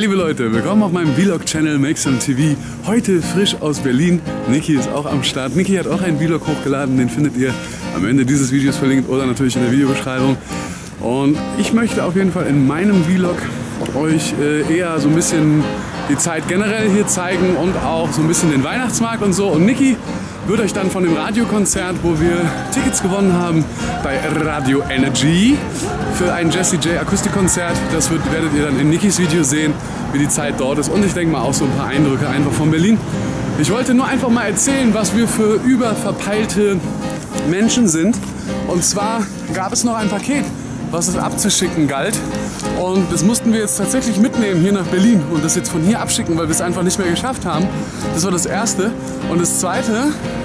liebe Leute, willkommen auf meinem Vlog-Channel Make Some TV. Heute frisch aus Berlin. Niki ist auch am Start. Niki hat auch einen Vlog hochgeladen, den findet ihr am Ende dieses Videos verlinkt oder natürlich in der Videobeschreibung. Und ich möchte auf jeden Fall in meinem Vlog euch eher so ein bisschen die Zeit generell hier zeigen und auch so ein bisschen den Weihnachtsmarkt und so. Und Niki wird euch dann von dem Radiokonzert, wo wir Tickets gewonnen haben bei Radio Energy für ein Jessie J Akustikkonzert, das werdet ihr dann in Nikis Video sehen, wie die Zeit dort ist. Und ich denke mal auch so ein paar Eindrücke einfach von Berlin. Ich wollte nur einfach mal erzählen, was wir für überverpeilte Menschen sind. Und zwar gab es noch ein Paket, was es abzuschicken galt. Und das mussten wir jetzt tatsächlich mitnehmen hier nach Berlin und das jetzt von hier abschicken, weil wir es einfach nicht mehr geschafft haben. Das war das Erste. Und das Zweite,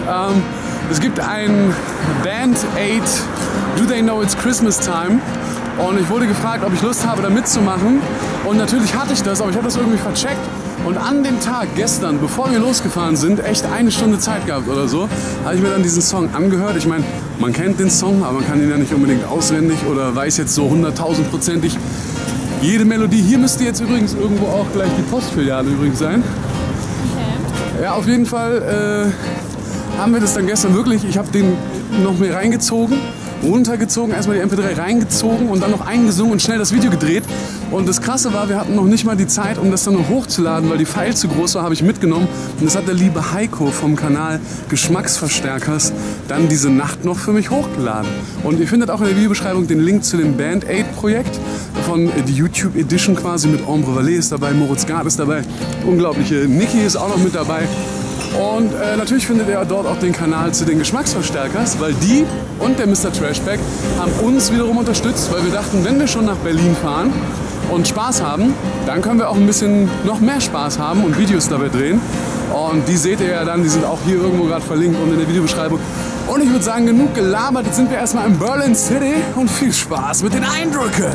es gibt ein Band Aid, Do They Know It's Christmas Time? Und ich wurde gefragt, ob ich Lust habe, da mitzumachen. Und natürlich hatte ich das, aber ich habe das irgendwie vercheckt. Und an dem Tag, gestern, bevor wir losgefahren sind, echt eine Stunde Zeit gehabt oder so, habe ich mir dann diesen Song angehört. Ich meine, man kennt den Song, aber man kann ihn ja nicht unbedingt auswendig oder weiß jetzt so 100.000%ig jede Melodie. Hier müsste jetzt übrigens irgendwo auch gleich die Postfiliale übrigens sein. Okay. Ja, auf jeden Fall haben wir das dann gestern wirklich, ich habe den noch mehr reingezogen, runtergezogen, erstmal die MP3 reingezogen und dann noch eingesungen und schnell das Video gedreht. Und das Krasse war, wir hatten noch nicht mal die Zeit, um das dann noch hochzuladen, weil die File zu groß war, habe ich mitgenommen. Und das hat der liebe Heiko vom Kanal Geschmacksverstärkers dann diese Nacht noch für mich hochgeladen. Und ihr findet auch in der Videobeschreibung den Link zu dem Band Aid Projekt von die YouTube Edition quasi mit Ombre Vallée ist dabei, Moritz Gard ist dabei, unglaubliche Niki ist auch noch mit dabei. Und natürlich findet ihr dort auch den Kanal zu den Geschmacksverstärkers, weil die und der Mr. Trashback haben uns wiederum unterstützt, weil wir dachten, wenn wir schon nach Berlin fahren und Spaß haben, dann können wir auch ein bisschen noch mehr Spaß haben und Videos dabei drehen. Und die seht ihr ja dann, die sind auch hier irgendwo gerade verlinkt und in der Videobeschreibung. Und ich würde sagen, genug gelabert, jetzt sind wir erstmal in Berlin City und viel Spaß mit den Eindrücken.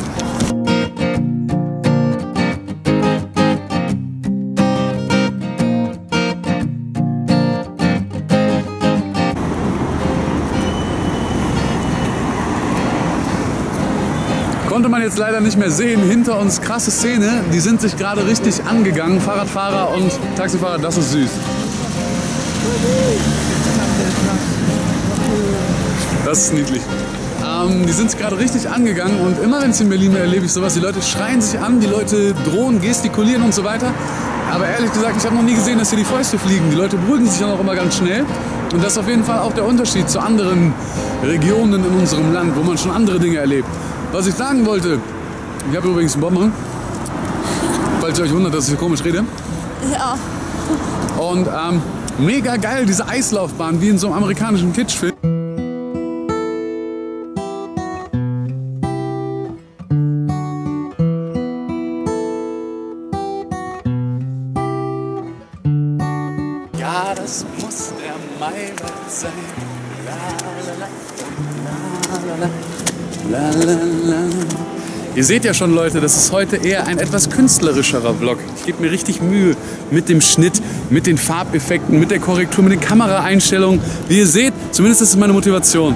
Konnte man jetzt leider nicht mehr sehen, hinter uns krasse Szene, die sind sich gerade richtig angegangen, Fahrradfahrer und Taxifahrer, das ist süß. Das ist niedlich. Die sind sich gerade richtig angegangen und immer wenn es in Berlin wäre, erlebe ich sowas, die Leute schreien sich an, die Leute drohen, gestikulieren und so weiter. Aber ehrlich gesagt, ich habe noch nie gesehen, dass hier die Fäuste fliegen. Die Leute beruhigen sich dann auch immer ganz schnell. Und das ist auf jeden Fall auch der Unterschied zu anderen Regionen in unserem Land, wo man schon andere Dinge erlebt. Was ich sagen wollte, ich habe übrigens einen Bonbon, falls ihr euch wundert, dass ich hier komisch rede. Ja. Und mega geil, diese Eislaufbahn, wie in so einem amerikanischen Kitschfilm. Ja, das muss der Maiwald sein. La, la, la, la, la, la. Ihr seht ja schon, Leute, das ist heute eher ein etwas künstlerischerer Vlog. Ich gebe mir richtig Mühe mit dem Schnitt, mit den Farbeffekten, mit der Korrektur, mit den Kameraeinstellungen. Wie ihr seht, zumindest ist es meine Motivation.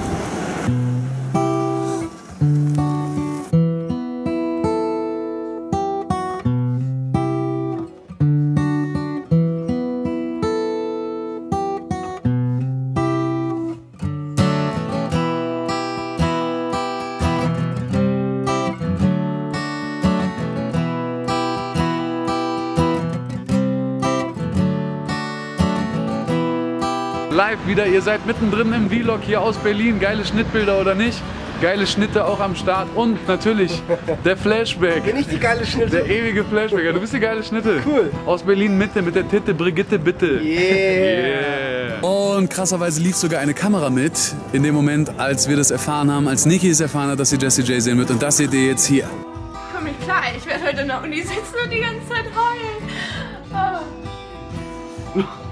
Live wieder, ihr seid mittendrin im Vlog hier aus Berlin. Geile Schnittbilder oder nicht? Geile Schnitte auch am Start und natürlich der Flashback. Bin ich die geile Schnitte? Der ewige Flashbacker. Du bist die geile Schnitte. Cool. Aus Berlin Mitte mit der Titte Brigitte Bitte. Yeah. Und krasserweise lief sogar eine Kamera mit in dem Moment, als wir das erfahren haben, als Niki es erfahren hat, dass sie Jessie J sehen wird. Und das seht ihr jetzt hier. Komm nicht klar, ich werde heute in der Uni sitzen und die ganze Zeit heulen. Oh.